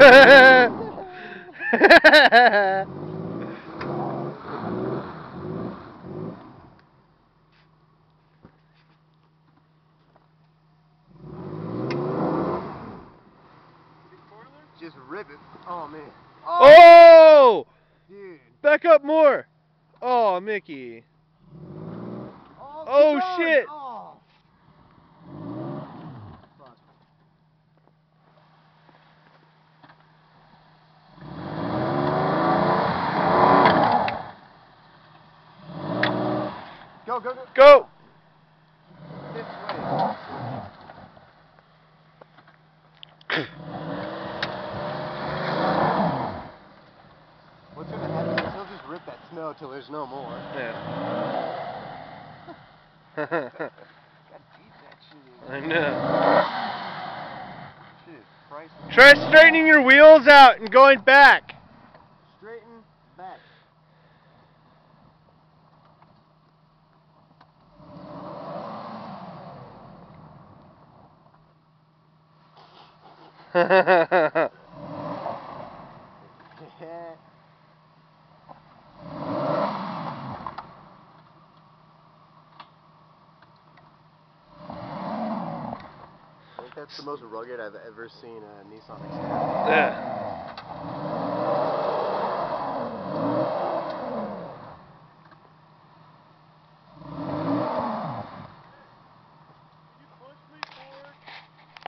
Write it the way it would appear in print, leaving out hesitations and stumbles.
Just rip it. Oh man. Oh! Dude. Back up more. Oh, Mickey. Oh shit. Oh. Go, go, go. Go. This way. What's gonna happen is he'll just rip that snow till there's no more. Yeah. Gotta beat that shit. I know. Shit is priceless. Try straightening your wheels out and going back. Straighten back. I think that's the most rugged I've ever seen a Nissan xterra. Yeah.